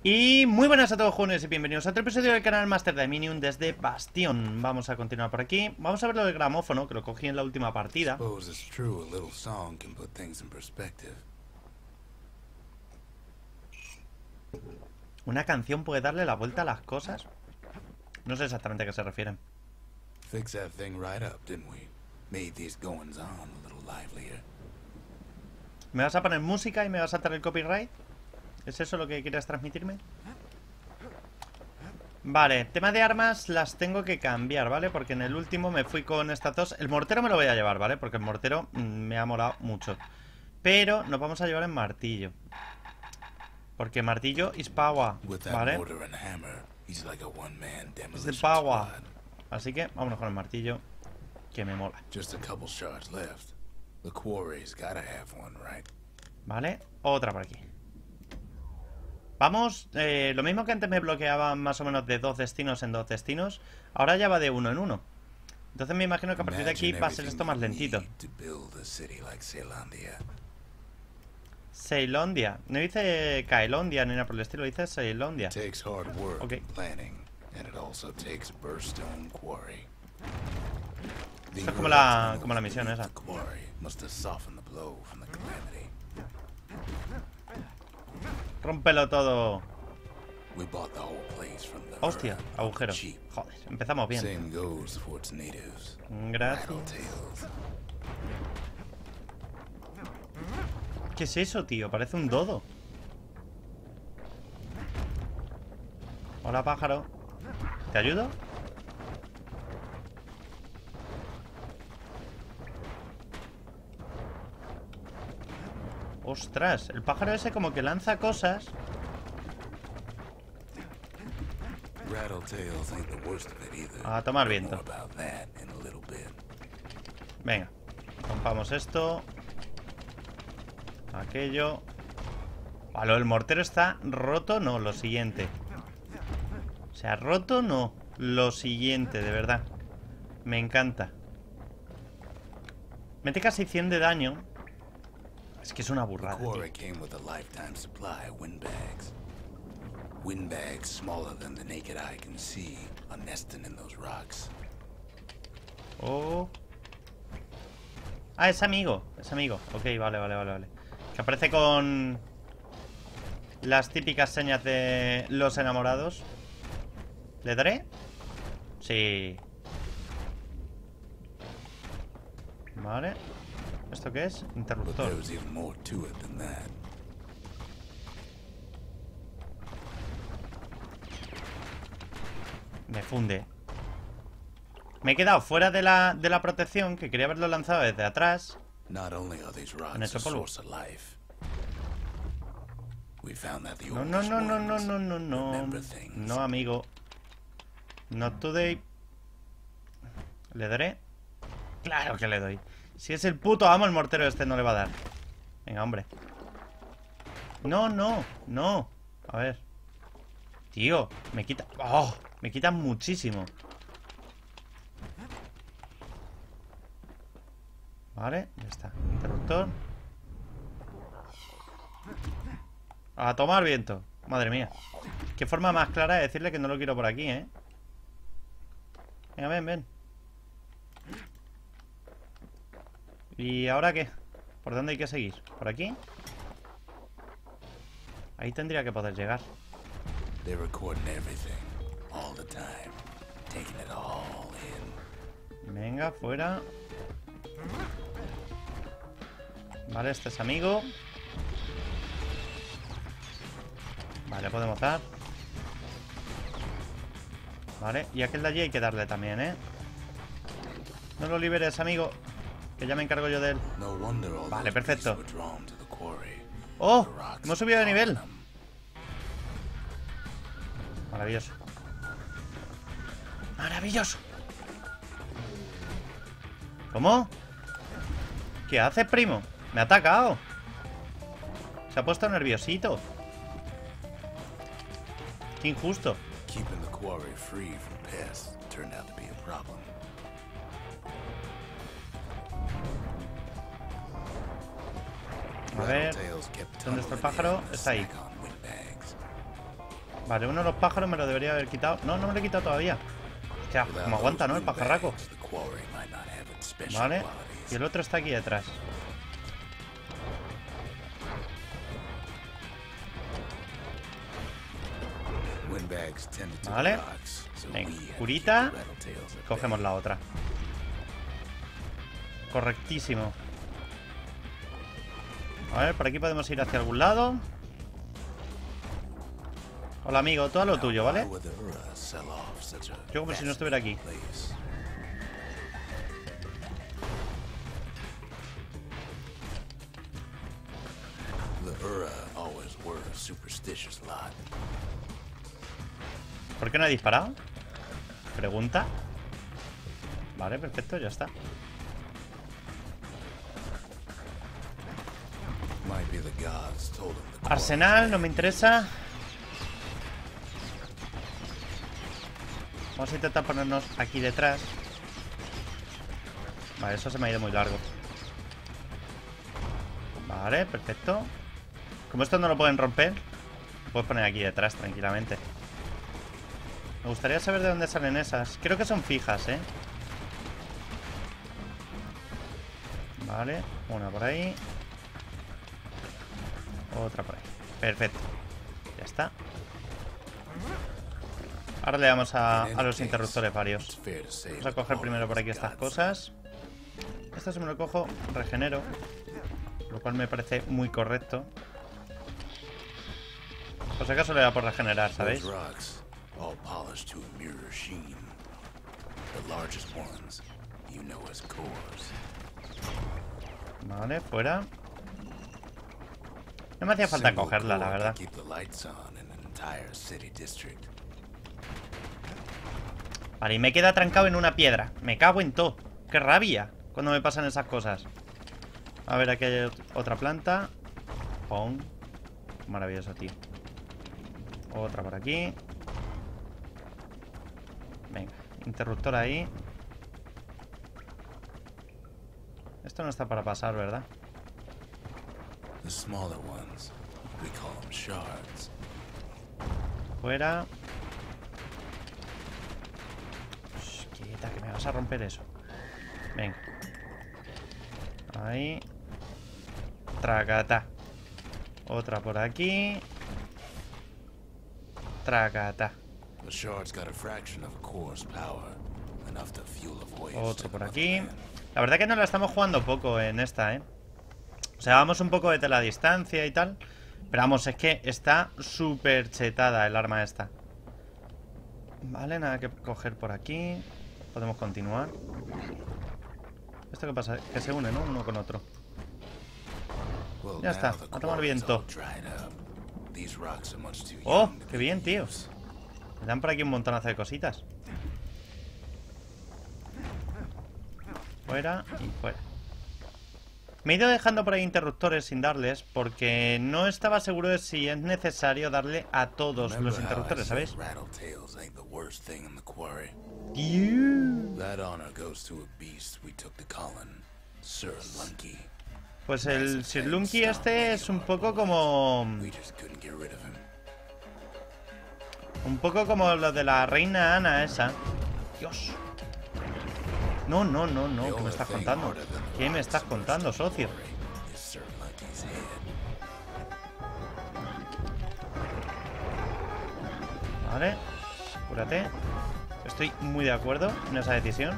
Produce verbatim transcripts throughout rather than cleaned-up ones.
Y muy buenas a todos, jóvenes, y bienvenidos a otro episodio del canal Master Dominion desde Bastion. Vamos a continuar por aquí. Vamos a ver lo del gramófono, que lo cogí en la última partida. ¿Una canción puede darle la vuelta a las cosas? No sé exactamente a qué se refieren. ¿Me vas a poner música y me vas a saltar el copyright? ¿Es eso lo que quieres transmitirme? Vale, tema de armas las tengo que cambiar, ¿vale? Porque en el último me fui con estas dos. El mortero me lo voy a llevar, ¿vale? Porque el mortero mmm, me ha molado mucho. Pero nos vamos a llevar el martillo. Porque martillo is power, ¿vale? Es de power. Así que vámonos con el martillo, que me mola. Vale, otra por aquí. Vamos, eh, lo mismo que antes me bloqueaba más o menos de dos destinos en dos destinos, ahora ya va de uno en uno. Entonces me imagino que a partir de aquí va a ser esto más lentito. Ceilondia. No dice Caelondia ni nada por el estilo, dice Ceilondia. Ok. Esto es como la, como la misión esa. Rómpelo todo. Hostia, agujero. Joder, empezamos bien. Gracias. ¿Qué es eso, tío? Parece un dodo. Hola, pájaro. ¿Te ayudo? Ostras, el pájaro ese como que lanza cosas. A tomar viento. Venga, rompamos esto. Aquello. Vale, el mortero está roto, no, lo siguiente. O sea, roto, no. Lo siguiente, de verdad. Me encanta. Mete casi cien de daño. Es que es una burrada, tío. Oh. Ah, es amigo. Es amigo. Ok, vale, vale, vale, vale. Que aparece con las típicas señas de los enamorados. ¿Le daré? Sí. Vale. ¿Esto qué es? Interruptor. Me funde. Me he quedado fuera de la, de la protección, que quería haberlo lanzado desde atrás. En ese polvo. No, no, no, no, no, no, no, no. No, amigo. Not today. ¿Le daré? Claro que le doy. Si es el puto amo, el mortero este no le va a dar. Venga, hombre. No, no, no. A ver. Tío, me quita... ¡Oh! Me quita muchísimo. Vale, ya está. Interruptor. A tomar viento. Madre mía. Qué forma más clara de decirle que no lo quiero por aquí, ¿eh? Venga, ven, ven. ¿Y ahora qué? ¿Por dónde hay que seguir? ¿Por aquí? Ahí tendría que poder llegar. Venga, fuera. Vale, este es amigo. Vale, podemos dar. Vale, y aquel de allí hay que darle también, ¿eh? No lo liberes, amigo, que ya me encargo yo de él. Vale, perfecto. ¡Oh! Hemos subido de nivel. Maravilloso. Maravilloso. ¿Cómo? ¿Qué haces, primo? Me ha atacado. Se ha puesto nerviosito. Qué injusto. A ver, ¿dónde está el pájaro? Está ahí. Vale, uno de los pájaros me lo debería haber quitado. No, no me lo he quitado todavía. Hostia, como aguanta, ¿no? El pajarraco. Vale. Y el otro está aquí detrás. Vale. Venga, curita. Cogemos la otra. Correctísimo. A ver, por aquí podemos ir hacia algún lado. Hola, amigo, todo lo tuyo, ¿vale? Yo como si no estuviera aquí. ¿Por qué no he disparado? Pregunta. Vale, perfecto, ya está. Arsenal, no me interesa. Vamos a intentar ponernos aquí detrás. Vale, eso se me ha ido muy largo. Vale, perfecto. Como esto no lo pueden romper, lo puedes poner aquí detrás tranquilamente. Me gustaría saber de dónde salen esas. Creo que son fijas, ¿eh? Vale, una por ahí. Otra por ahí. Perfecto. Ya está. Ahora le damos a, a los interruptores varios. Vamos a coger primero por aquí estas cosas. Esto si me lo cojo, regenero. Lo cual me parece muy correcto. Por si acaso le da por regenerar, ¿sabéis? Vale, fuera. No me hacía falta cogerla, la verdad. Vale, y me queda trancado en una piedra. Me cago en todo. ¡Qué rabia! Cuando me pasan esas cosas. A ver, aquí hay otra planta. ¡Pum! Maravilloso, tío. Otra por aquí. Venga, interruptor ahí. Esto no está para pasar, ¿verdad? Fuera. Shh, quieta, que me vas a romper eso. Venga. Ahí. Tracata. Otra por aquí. Tracata. Otro por aquí. La verdad que no la estamos jugando poco en esta, ¿eh? O sea, vamos un poco desde la distancia y tal. Pero vamos, es que está súper chetada el arma esta. Vale, nada que coger por aquí. Podemos continuar. ¿Esto qué pasa? Que se une, ¿no? Uno con otro. Ya está, a tomar viento. ¡Oh! ¡Qué bien, tío! Me dan por aquí un montonazo de cositas. Fuera y fuera. Me he ido dejando por ahí interruptores sin darles porque no estaba seguro de si es necesario darle a todos los interruptores, ¿sabéis? Pues el Sir Lunky este es un poco como... Un poco como lo de la reina Ana esa. Dios. No, no, no, no. ¿Qué me estás contando? ¿Qué me estás contando, socio? Vale. Cúrate. Estoy muy de acuerdo en esa decisión.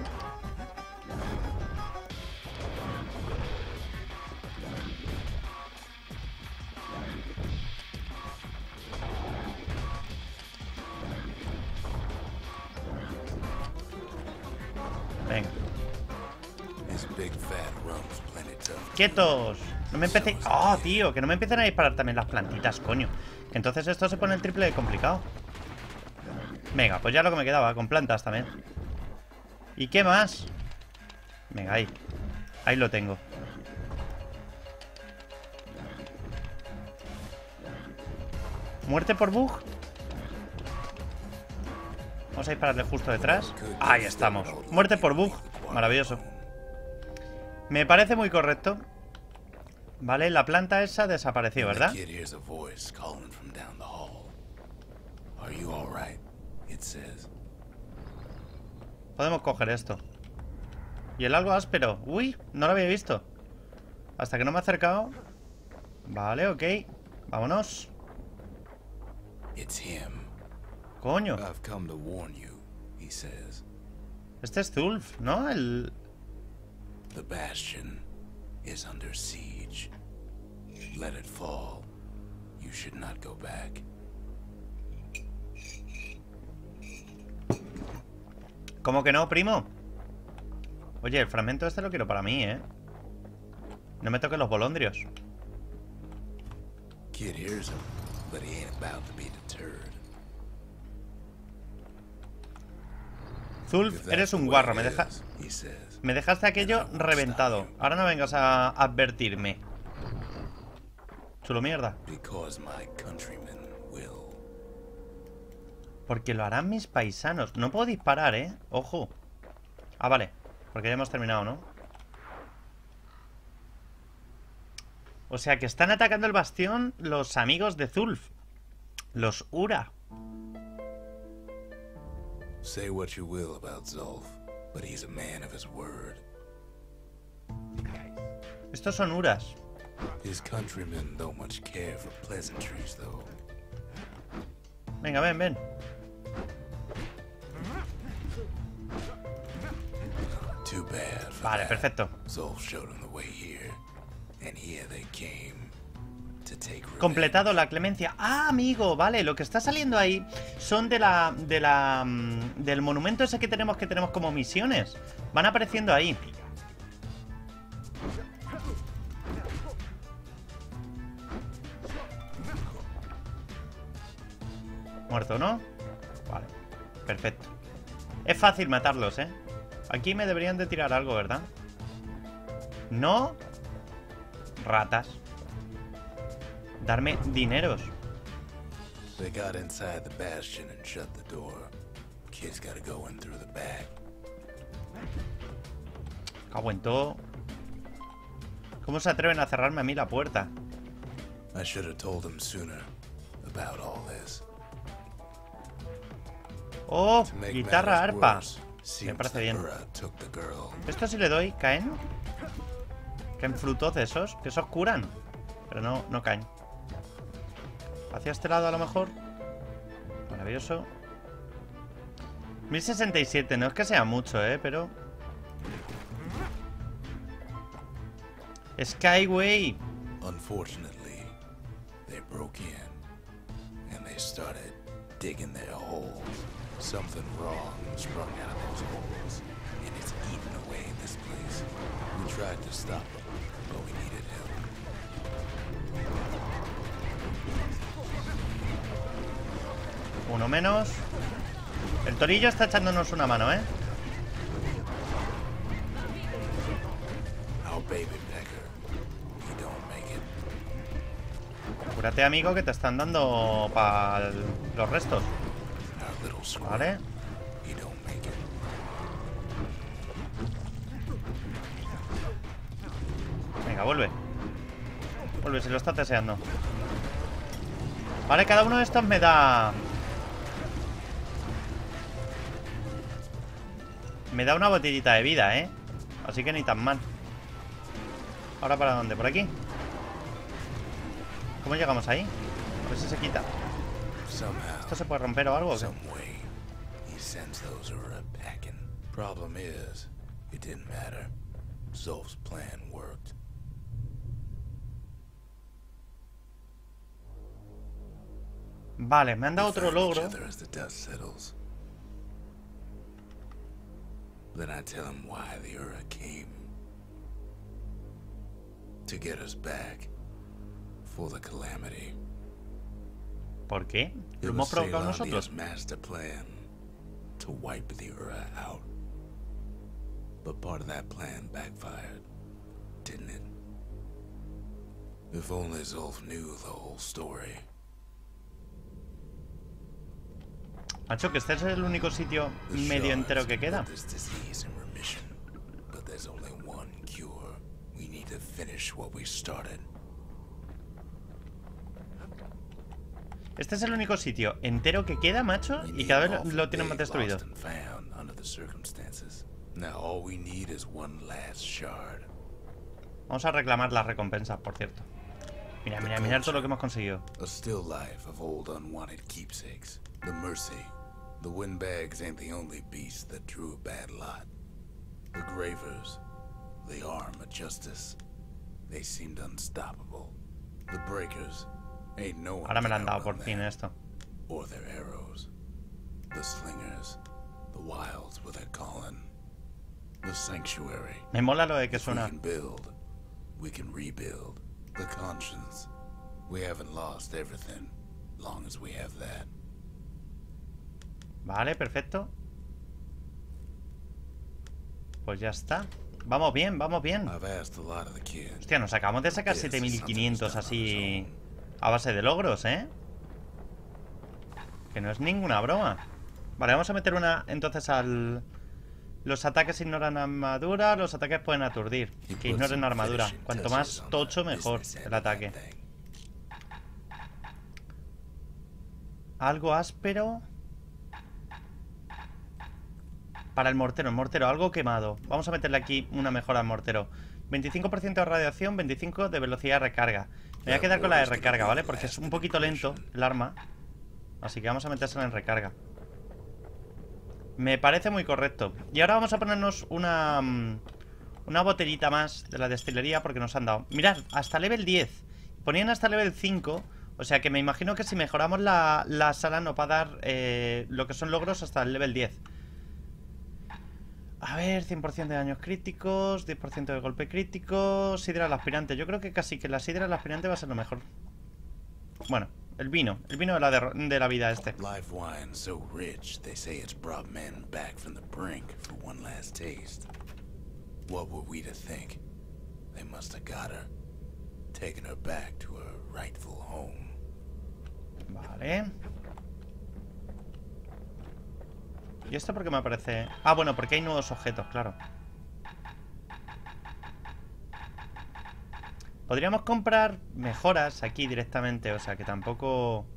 Venga. ¡Quietos! No me empecé... ¡Oh, tío! Que no me empiecen a disparar también las plantitas, coño. Que entonces esto se pone el triple de complicado. Venga, pues ya lo que me quedaba, con plantas también. ¿Y qué más? Venga, ahí. Ahí lo tengo. ¿Muerte por bug? Vamos a dispararle justo detrás. Ahí estamos. Muerte por bug. Maravilloso. Me parece muy correcto. Vale, la planta esa desapareció, ¿verdad? Podemos coger esto. Y el algo áspero. Uy, no lo había visto. Hasta que no me he acercado. Vale, ok. Vámonos. Coño. Este es Zulf, ¿no? El... The bastion is under siege. Let it fall. You should not go back. ¿Cómo que no, primo? Oye, el fragmento este lo quiero para mí, ¿eh? No me toques los bolondrios. Kid hears him, but he ain't about to be deterred. Zulf, eres un guarro, me dejas... Me dejaste aquello reventado. Ahora no vengas a advertirme. Chulo mierda. Porque lo harán mis paisanos. No puedo disparar, ¿eh? Ojo. Ah, vale. Porque ya hemos terminado, ¿no? O sea que están atacando el bastión los amigos de Zulf. Los Ura. Say what you will about Zulf, but he's a man of his word. Estos son Uras. His countrymen don't much care for pleasantries, though. Venga, ven, ven. Too bad. Vale, perfecto. Zulf showed him the way here, and here they came. Completado la clemencia. Ah, amigo, vale. Lo que está saliendo ahí son de la, de la del monumento ese que tenemos que tenemos como misiones. Van apareciendo ahí. Muerto, ¿no? Vale, perfecto. Es fácil matarlos, ¿eh? Aquí me deberían de tirar algo, ¿verdad? No. Ratas. Darme dineros. They got inside the bastion and shut the door. Kid's gotta go in through the back. Cago en todo. ¿Cómo se atreven a cerrarme a mí la puerta? I should have told him sooner about all this. Oh, guitarra, arpa. Me parece bien. Esto si le doy, ¿caen? ¿Caen frutos de esos? Que esos curan. Pero no, no caen. Hacia este lado a lo mejor. Maravilloso. mil sesenta y siete, no es que sea mucho, eh, pero... Skyway. Unfortunately, they broke in and they started digging their holes. Something wrong sprung out of those holes, and it's eating away this place. We tried to stop them, but we needed help. Uno menos. El torillo está echándonos una mano, ¿eh? Cúrate, amigo, que te están dando para los restos. Vale. Venga, vuelve. Vuelve, si lo está deseando. Vale, cada uno de estos me da... Me da una botellita de vida, ¿eh? Así que ni tan mal. ¿Ahora para dónde? ¿Por aquí? ¿Cómo llegamos ahí? A ver si se quita. ¿Esto se puede romper o algo? ¿O qué? Vale, me han dado otro logro. Then I tell him why the Ura came. To get us back for the calamity. ¿Por qué? ¿Lo hemos provocado nosotros? Master plan to wipe the Ura out. But part of that plan backfired, didn't it? If only Zulf knew the whole story. Macho, que este es el único sitio medio entero que queda. Este es el único sitio entero que queda, macho, y cada vez lo, lo tienen más destruido. Vamos a reclamar las recompensas, por cierto. Mira, mira, mira todo lo que hemos conseguido. A still life of old unwanted keepsakes. The mercy. The windbags ain't the only beast that drew a bad lot. The gravers. The arm of justice. They seemed unstoppable. The breakers. Ain't no one. Ahora me lo han dado por fin esto. Or their arrows. The slingers. The wilds with their calling. The sanctuary. Me mola lo de que suena. We can build. We can rebuild. The conscience. We haven't lost everything, long as we have that. Vale, perfecto. Pues ya está. Vamos bien, vamos bien. Hostia, nos acabamos de sacar siete mil quinientos así a base de logros, ¿eh? Que no es ninguna broma. Vale, vamos a meter una entonces al... Los ataques ignoran armadura, los ataques pueden aturdir. Que ignoren armadura. Cuanto más tocho, mejor el ataque. Algo áspero. Para el mortero, el mortero, algo quemado. Vamos a meterle aquí una mejora al mortero. veinticinco por ciento de radiación, veinticinco por ciento de velocidad de recarga. Me voy a quedar con la de recarga, ¿vale? Porque es un poquito lento el arma. Así que vamos a metérsela en recarga. Me parece muy correcto. Y ahora vamos a ponernos una Una botellita más de la destilería porque nos han dado. Mirad, hasta level diez. Ponían hasta level cinco. O sea que me imagino que si mejoramos la, la sala nos va a dar eh, lo que son logros hasta el level diez. A ver, cien por ciento de daños críticos, diez por ciento de golpe crítico, sidra al aspirante. Yo creo que casi que la sidra al aspirante va a ser lo mejor. Bueno, el vino, el vino de la, de, de la vida este. Live wine so rich, they say it's brought men back from the brink for one last taste. What were we to think? They must have got her, taken her back to her rightful home. Vale. ¿Y esto por qué me aparece? Ah, bueno, porque hay nuevos objetos, claro. Podríamos comprar mejoras aquí directamente. O sea que tampoco...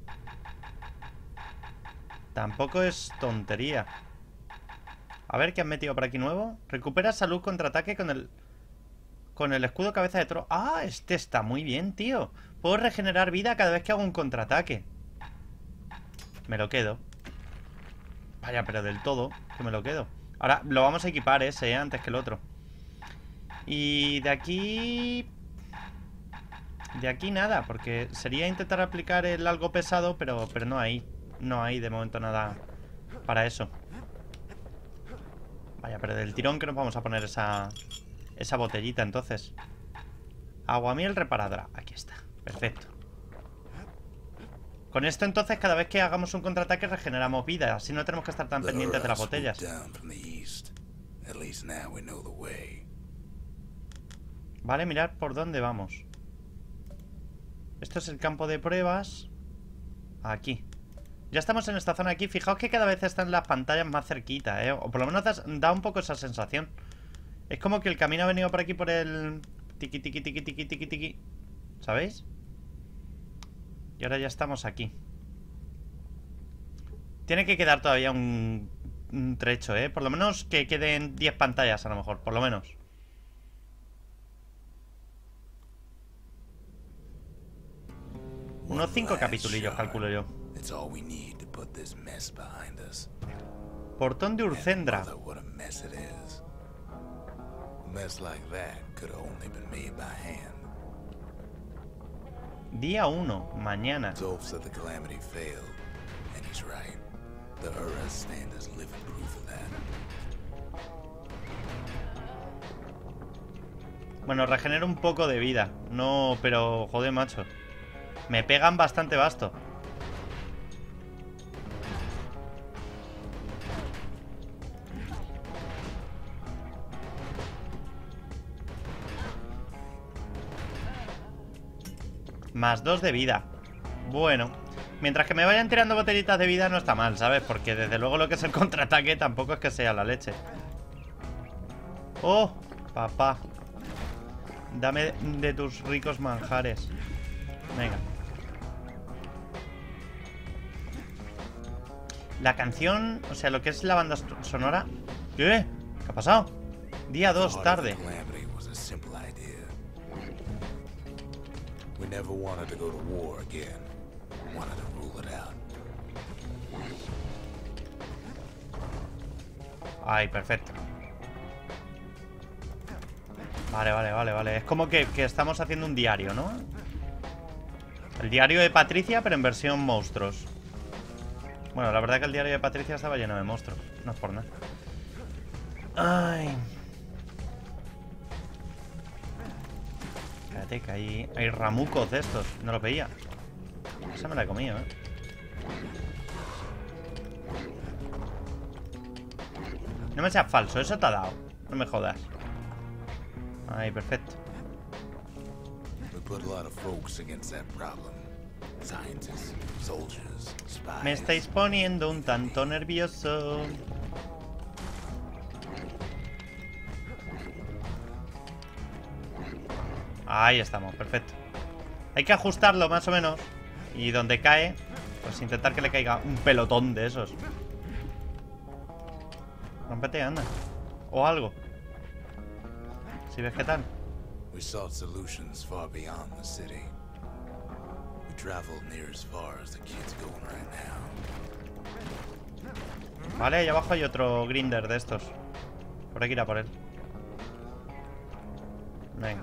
Tampoco es tontería. A ver, ¿qué han metido por aquí nuevo? Recupera salud contra ataque con el... Con el escudo cabeza de toro. Ah, este está muy bien, tío. Puedo regenerar vida cada vez que hago un contraataque. Me lo quedo. Vaya, pero del todo que me lo quedo. Ahora lo vamos a equipar ese, ¿eh? Antes que el otro. Y de aquí... De aquí nada, porque sería intentar aplicar el algo pesado, pero, pero no hay. No hay de momento nada para eso. Vaya, pero del tirón que nos vamos a poner esa, esa botellita entonces. Aguamiel reparadora. Aquí está, perfecto. Con esto entonces cada vez que hagamos un contraataque regeneramos vida. Así no tenemos que estar tan pendientes de las botellas. Vale, mirad por dónde vamos. Esto es el campo de pruebas. Aquí. Ya estamos en esta zona aquí. Fijaos que cada vez están las pantallas más cerquitas, ¿eh? O por lo menos da, da un poco esa sensación. Es como que el camino ha venido por aquí por el... Tiki, tiki, tiki, tiki, tiki, tiki. ¿Sabéis? Y ahora ya estamos aquí. Tiene que quedar todavía un, un trecho, ¿eh? Por lo menos que queden diez pantallas a lo mejor. Por lo menos. Unos cinco capitulillos, calculo yo. Portón de Urcendra. Día uno, mañana. Bueno, regenero un poco de vida. No, pero joder, macho. Me pegan bastante basto. Más dos de vida. Bueno, mientras que me vayan tirando botellitas de vida no está mal, ¿sabes? Porque desde luego lo que es el contraataque tampoco es que sea la leche. Oh, papá. Dame de tus ricos manjares. Venga. La canción, o sea, lo que es la banda sonora. ¿Qué? ¿Qué ha pasado? Día dos, tarde. Ay, perfecto. Vale, vale, vale, vale. Es como que, que estamos haciendo un diario, ¿no? El diario de Patricia, pero en versión monstruos. Bueno, la verdad que el diario de Patricia estaba lleno de monstruos. No es por nada. Ay. Espérate, que hay, hay ramucos de estos. No los veía. Esa me la he comido, ¿eh? No me seas falso, eso te ha dado. No me jodas. Ahí, perfecto. Me estáis poniendo un tanto nervioso. Ahí estamos, perfecto. Hay que ajustarlo más o menos. Y donde cae, pues intentar que le caiga un pelotón de esos. Rómpete, anda. O algo. Si ves qué tal. We sought solutions far beyond the city. We traveled near as far as the kid's going right now. Vale, ahí abajo hay otro grinder de estos. Por aquí irá por él. Venga.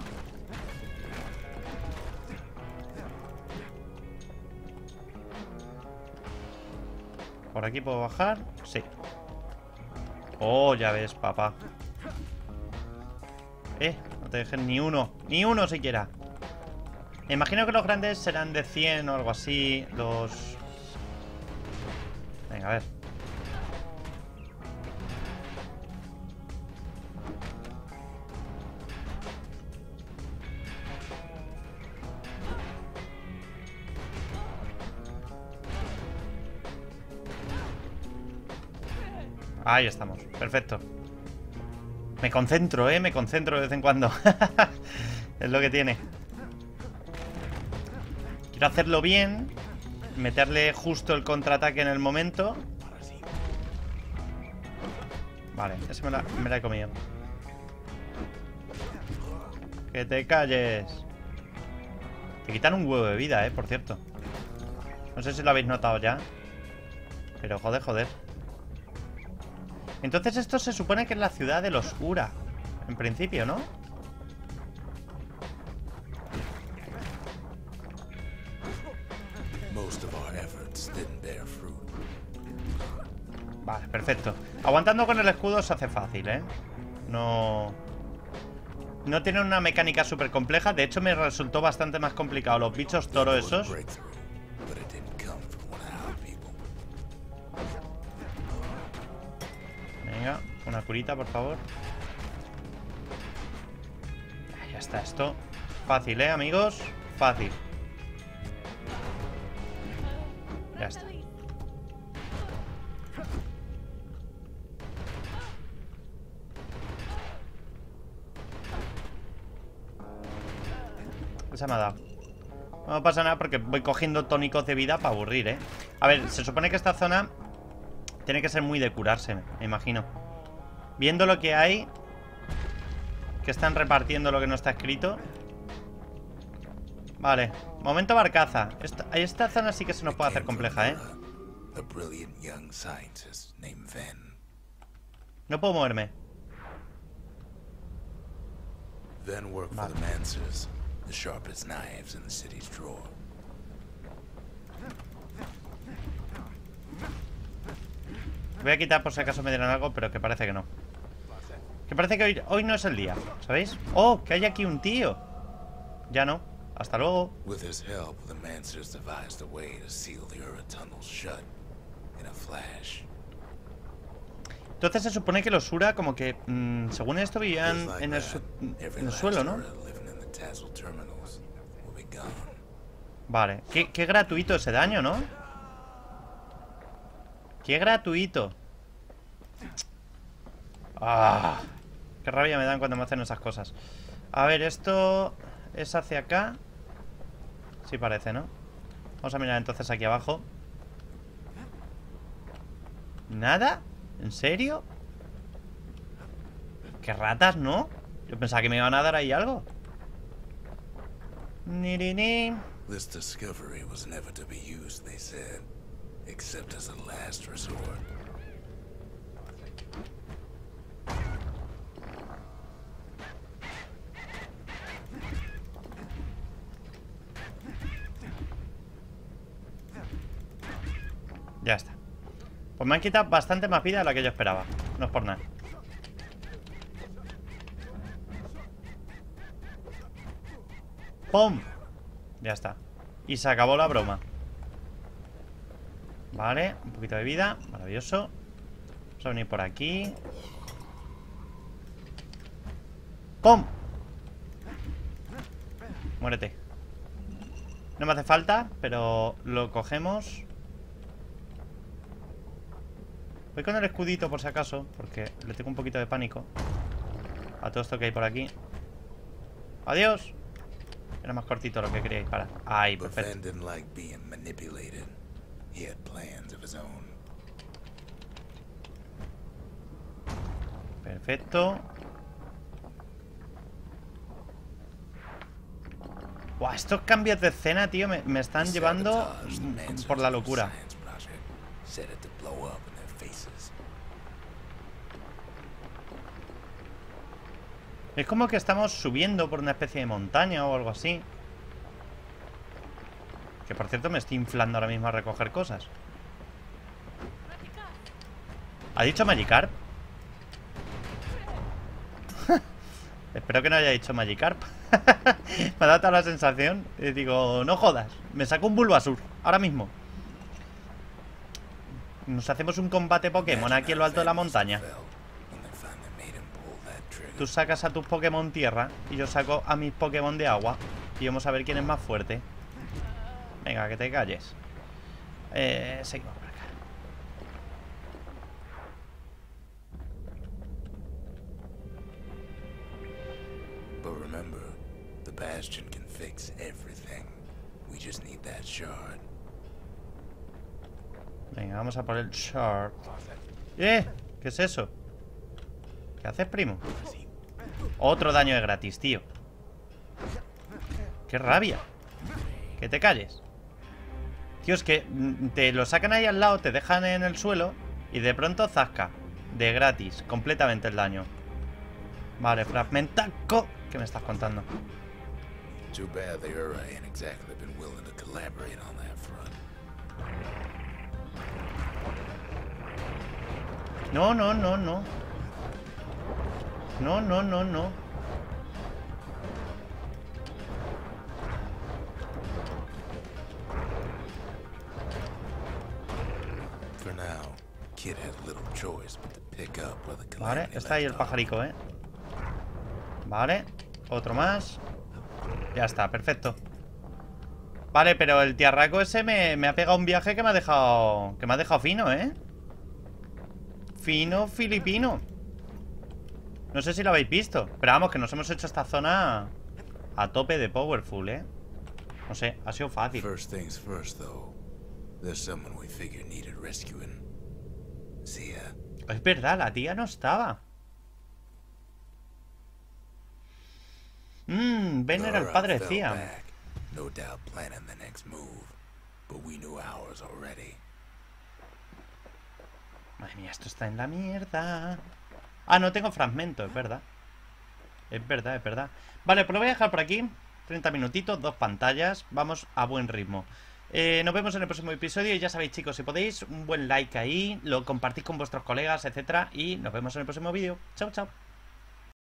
¿Por aquí puedo bajar? Sí. Oh, ya ves, papá. Eh, no te dejen ni uno. Ni uno siquiera. Me imagino que los grandes serán de cien o algo así. Los... Venga, a ver. Ahí estamos, perfecto. Me concentro, eh, me concentro de vez en cuando. Es lo que tiene. Quiero hacerlo bien. Meterle justo el contraataque en el momento. Vale, ese me la, me la he comido. Que te calles. Te quitan un huevo de vida, eh, por cierto. No sé si lo habéis notado ya. Pero joder, joder. Entonces esto se supone que es la ciudad de los Ura. En principio, ¿no? Vale, perfecto. Aguantando con el escudo se hace fácil, ¿eh? No... No tiene una mecánica súper compleja. De hecho, me resultó bastante más complicado los bichos toro esos. Venga, una curita, por favor. Ya está esto. Fácil, ¿eh, amigos? Fácil. Ya está. Esa me ha dado. No pasa nada porque voy cogiendo tónicos de vida para aburrir, ¿eh? A ver, se supone que esta zona tiene que ser muy de curarse, me imagino. Viendo lo que hay, que están repartiendo lo que no está escrito. Vale, momento barcaza. Esta, esta zona sí que se nos puede hacer compleja, ¿eh? No puedo moverme. Vale. The sharpest knives in the city's drawer. Voy a quitar por si acaso me dieran algo, pero que parece que no. Que parece que hoy, hoy no es el día, ¿sabéis? ¡Oh! Que hay aquí un tío. Ya no. Hasta luego. With his help, the Mancers devised a way to seal the Ura tunnels shut in a flash. Entonces se supone que los Ura como que, mmm, según esto, vivían en el, su en el suelo, ¿no? Vale, qué, qué gratuito ese daño, ¿no? Qué gratuito. Ah, qué rabia me dan cuando me hacen esas cosas. A ver, esto es hacia acá. Sí parece, ¿no? Vamos a mirar entonces aquí abajo. ¿Nada? ¿En serio? ¿Qué ratas, no? Yo pensaba que me iban a dar ahí algo. Ni, ni, ni. This discovery was never to be used, they said, except as a last resort. Ya está. Pues me han quitado bastante más vida de la que yo esperaba. No es por nada. ¡Pum! Ya está. Y se acabó la broma. Vale, un poquito de vida. Maravilloso. Vamos a venir por aquí. ¡Pum! Muérete. No me hace falta, pero lo cogemos. Voy con el escudito por si acaso, porque le tengo un poquito de pánico a todo esto que hay por aquí. ¡Adiós! Era más cortito lo que quería disparar. ¡Ay, perfecto! Perfecto. Buah, estos cambios de escena, tío, me, me están llevando por la locura. Es como que estamos subiendo por una especie de montaña o algo así. Que por cierto me estoy inflando ahora mismo a recoger cosas. ¿Ha dicho Magikarp? Espero que no haya dicho Magikarp. Me ha dado toda la sensación. Y digo, no jodas, me saco un Bulbasur ahora mismo. Nos hacemos un combate Pokémon aquí en lo alto de la montaña. Tú sacas a tus Pokémon tierra y yo saco a mis Pokémon de agua. Y vamos a ver quién es más fuerte. Venga, que te calles. Eh, seguimos por acá. But remember, the Bastion can fix everything. We just need that shard. Venga, vamos a por el shard. ¡Eh! ¿Qué es eso? ¿Qué haces, primo? Otro daño de gratis, tío. ¡Qué rabia! Que te calles. Tío, es que te lo sacan ahí al lado, te dejan en el suelo y de pronto zasca. De gratis, completamente el daño. Vale, fragmentaco. ¿Qué me estás contando? Too bad the Ura ain't exactly been willing to collaborate on that front. No, no, no, no. No, no, no, no. For now, Kid has little choice but to pick up where the Vale, está ahí el pajarico, eh. Vale, otro más. Ya está, perfecto. Vale, pero el tiarraco ese me, me ha pegado un viaje que me ha dejado. Que me ha dejado fino, eh. Fino filipino. No sé si lo habéis visto, pero vamos, que nos hemos hecho esta zona a tope de powerful, eh. No sé, ha sido fácil. First things first, though. There's someone we figure needed rescuing. Zia. Es verdad, la tía no estaba. Mmm, Ben era el padre de Zia. No doubt planning the next move, but we knew ours already. Madre mía, esto está en la mierda. Ah, no tengo fragmento, es verdad. Es verdad, es verdad. Vale, pues lo voy a dejar por aquí. treinta minutitos, dos pantallas. Vamos a buen ritmo. Eh, nos vemos en el próximo episodio. Y ya sabéis, chicos, si podéis, un buen like ahí. Lo compartís con vuestros colegas, etcétera. Y nos vemos en el próximo vídeo. Chao, chao.